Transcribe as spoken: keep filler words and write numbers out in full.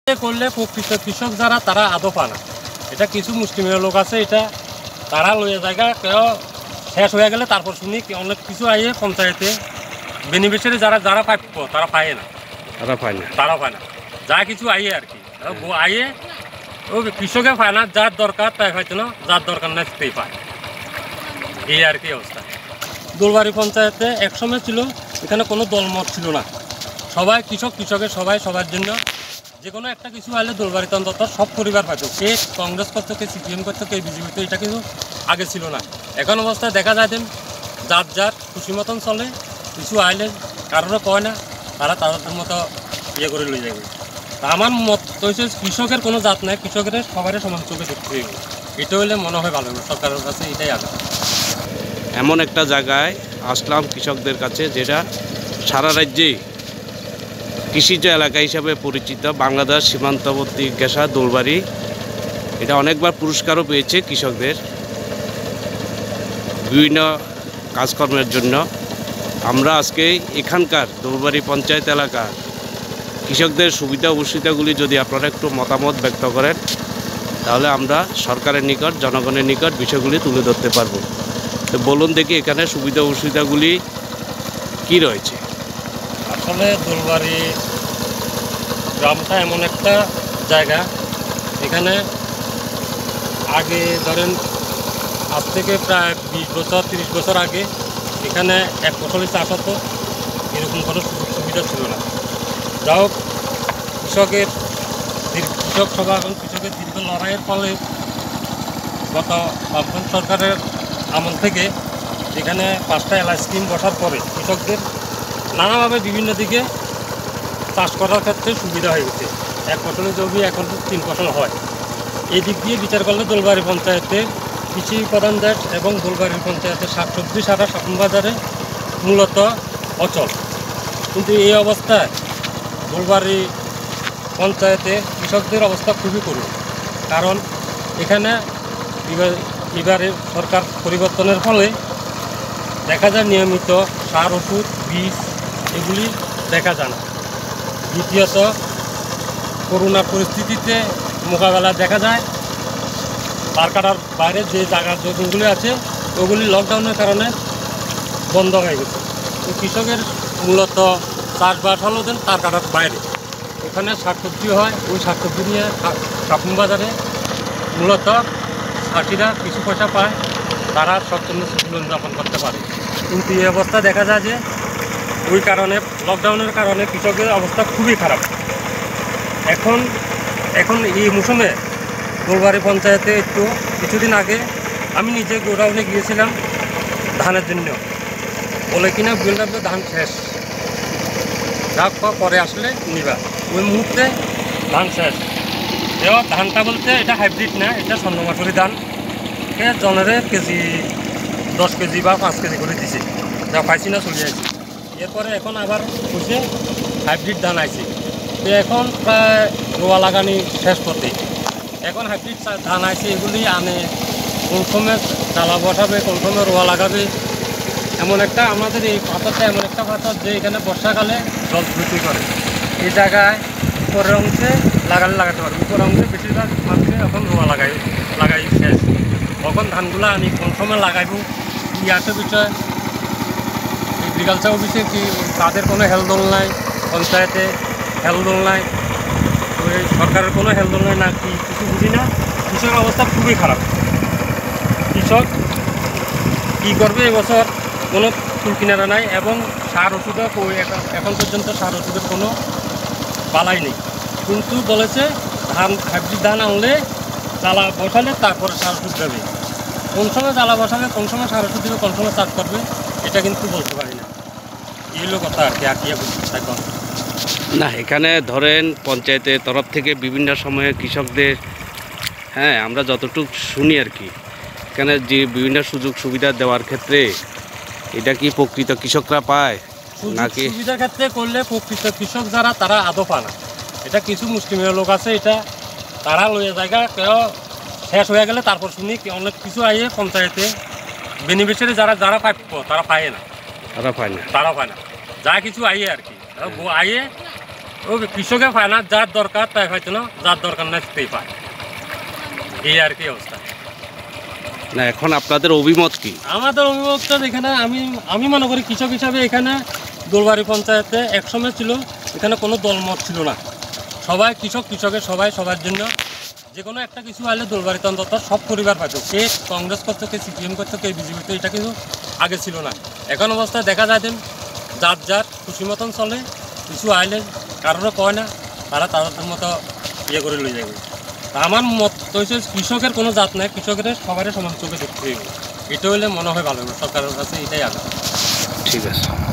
করলে প্রকৃত কৃষক যারা তারা আদৌ পায় না। এটা কিছু মুসলিমের লোক আছে, এটা তারা লইয়া জায়গা কেউ শেষ হয়ে গেলে তারপর শুনি অনেক কিছু আইয়ে পঞ্চায়েতে বেনিফিশিয়ারি যারা যারা প্রাপ্য তারা পায় না, তারা পায় না তারা পায় না যা কিছু আইয়ে আর কি আইয়ে ও কৃষকে পায় না, যার দরকার তাই হয়তো না, যার দরকার নাই সেই পায়, এই আর কি অবস্থা। দোলবাড়ি পঞ্চায়েতে একসময় ছিল এখানে কোনো দলমত ছিল না, সবাই কৃষক কৃষকের সবাই সবার জন্য যে কোনো একটা কিছু আইলে দোলবাড়িতে অন্তত সব পরিবার পাইতো, কে কংগ্রেস করতো, কে সিপিএম করতো, কে বিজেপি তো, এটা কিন্তু আগে ছিল না। এখন অবস্থায় দেখা যায় দেন যার যার খুশি মতন চলে, কিছু আইলে কারোরও কয় না, তারা তাদের মতো ইয়ে করে লই যাবে। তা আমার মত হচ্ছে কৃষকের কোনো জাত নাই, কৃষকের সবারই সমান চোখে দেখতে হইবে, এটা হইলে মনে হয় ভালো হবে সরকারের কাছে, এটাই আগে। এমন একটা জায়গায় আসলাম কৃষকদের কাছে যেটা সারা রাজ্যে কৃষিজ এলাকা হিসাবে পরিচিত, বাংলাদেশ সীমান্তবর্তী গেসা দোলবাড়ি। এটা অনেকবার পুরস্কারও পেয়েছে কৃষকদের বিভিন্ন কাজকর্মের জন্য। আমরা আজকে এখানকার দোলবাড়ি পঞ্চায়েত এলাকার কৃষকদের সুবিধা অসুবিধাগুলি যদি আপনারা একটু মতামত ব্যক্ত করেন, তাহলে আমরা সরকারের নিকট, জনগণের নিকট বিষয়গুলি তুলে ধরতে পারব। তো বলুন দেখি এখানে সুবিধা অসুবিধাগুলি কি রয়েছে। আসলে দোলবাড়ি গ্রামটা এমন একটা জায়গা, এখানে আগে ধরেন আজ থেকে প্রায় বিশ বছর তিরিশ বছর আগে এখানে এক ফসলই চাষ হতো, এরকম কোনো সুযোগ সুবিধা ছিল না। যা হোক কৃষকের কৃষক সভা এবং কৃষকের দীর্ঘ লড়াইয়ের ফলে গত বামপন্থী সরকারের আমল থেকে এখানে পাঁচটা এলআই স্কিম বসার পরে কৃষকদের নানাভাবে বিভিন্ন দিকে চাষ করার ক্ষেত্রে সুবিধা হয়ে গেছে। এক ফসলের জমি এখন তিন ফসল হয়। এই দিক দিয়ে বিচার করলে দোলবাড়ি পঞ্চায়েতের কৃষি প্রধান দেশ এবং দোলবাড়ি পঞ্চায়েতের শাকসবজি সারা শাসন বাজারে মূলত অচল। কিন্তু এই অবস্থায় দোলবাড়ি পঞ্চায়েতে কৃষকদের অবস্থা খুবই করুণ, কারণ এখানে এবারে সরকার পরিবর্তনের ফলে দেখা যায় নিয়মিত সার ওষুধ বীজ এগুলি দেখা যায় না। দ্বিতীয়ত করোনার পরিস্থিতিতে মোকাবেলা দেখা যায় তার কাটার বাইরে যে জায়গা জমিগুলি আছে ওগুলি লকডাউনের কারণে বন্ধ হয়ে গেছে। তো কৃষকের মূলত চাষবাস হলো দেন তার কাটার বাইরে, ওখানে শাকসবজি হয়, ওই শাকসবজি নিয়ে শাপুন বাজারে মূলত চাষিরা কিছু পয়সা পায়, তারা স্বচ্ছন্দ জীবনযাপন করতে পারে। কিন্তু এই অবস্থা দেখা যায় যে ওই কারণে লকডাউনের কারণে কৃষকের অবস্থা খুবই খারাপ। এখন এখন এই মৌসুমে দোলবাড়ি পঞ্চায়েতে একটু কিছুদিন আগে আমি নিজে গোডাউনে গিয়েছিলাম ধানের জন্য, বলে কিনা বললাম যে ধান শেষ, যা পরে আসলে নিবা, ওই মুহূর্তে ধান শেষ। এবার ধানটা বলতে এটা হাইব্রিড না, এটা স্বর্ণমাসুরি ধান, জনেরে কেজি দশ কেজি বা পাঁচ কেজি করে দিছে, যা পাইছি না চলে আসছি। এরপরে এখন আবার হচ্ছে হাইব্রিড ধান আইছে, তো এখন প্রায় রোয়া লাগানি শেষ করতে এখন হাইব্রিড ধান আইছে, এগুলি আনে কোন সময় জ্বালা বসাবে, কোন সময় রোয়া লাগাবে। এমন একটা আমাদের এই পাথরটা এমন একটা পাথর যে এখানে বর্ষাকালে জল বৃদ্ধি করে, এই জায়গায় উপরের অংশে লাগালে লাগাতে পারবে, উপরের অংশে বেশিরভাগ মানুষে এখন রোয়া লাগাই লাগাই শেষ। তখন ধানগুলো আনি কোন সময় লাগাইব কি আছে বিষয়, এগ্রিকালচার অফিসে কি তাদের কোনো হেলদোল নাই, পঞ্চায়েতে হেলদোল নাই, ওই সরকারের কোনো হেলদোল নাই, না কি কিছু বুঝি না। কৃষকের অবস্থা খুবই খারাপ। কৃষক কী করবে এবছর কোনো ফুল কিনারা নাই, এবং সার ওষুধও এখন পর্যন্ত সার ওষুধের কোনো বালাই নেই। কিন্তু বলেছে ধান হাইব্রিড ধান আনলে জ্বালা বসালে তারপরে সার ওষুধ দেবে, কোন সময় জ্বালা বসাবে, কোন সময় সার ওষুধ দেবে, কোন সময় চাষ করবে, এটা কিন্তু বলতে পারি না। এই হলো কথা আর কি, আর কি এখন না এখানে ধরেন পঞ্চায়েতের তরফ থেকে বিভিন্ন সময়ে কৃষকদের, হ্যাঁ আমরা যতটুকু শুনি আর কি, এখানে যে বিভিন্ন সুযোগ সুবিধা দেওয়ার ক্ষেত্রে এটা কি প্রকৃত কৃষকরা পায় নাকি? সুবিধার ক্ষেত্রে করলে প্রকৃত কৃষক যারা তারা আদৌ পায় না। এটা কিছু মুসলিমের লোক আছে, এটা তারা লইয়া জায়গা কেউ শেষ হয়ে গেলে তারপর শুনি অনেক কিছু আইয়ে পঞ্চায়েতে বেনিফিশিয়ারি যারা যারা প্রাপ্য তারা পায় না, তারা পায় না তারা পায় না যা কিছু আইয়ে আর কি আইয়ে ও কৃষকে পায় না, যার দরকার তাই হয়তো না, যার দরকার না সেই পায়, এই আর কি অবস্থা। না এখন আপনাদের অভিমত কি? আমাদের অভিভাবকটা এখানে আমি আমি মনে করি কৃষক হিসাবে এখানে দোলবাড়ি পঞ্চায়েতে একসময় ছিল এখানে কোনো দলমত ছিল না, সবাই কৃষক কৃষকের সবাই সবার জন্য যে কোনো একটা কিছু আইলে দোলবাড়িতে অন্তত সব পরিবার পাইত, কে কংগ্রেস করতো, কে সিপিএম করতো, কে বিজেপি করতো, এটা কিন্তু আগে ছিল না। এখন অবস্থায় দেখা যায় যে যার যার খুশি মতন চলে, কিছু আইলে কারোরও কয় না, তারা তাদের মতো ইয়ে করে লই যাবে। তা আমার মত হচ্ছে কৃষকের কোনো জাত নাই, কৃষকের সবারই সমান চোখে দেখতে হবে, এটা হলে মনে হয় ভালো হবে, সরকারের কাছে এটাই আগে। ঠিক আছে।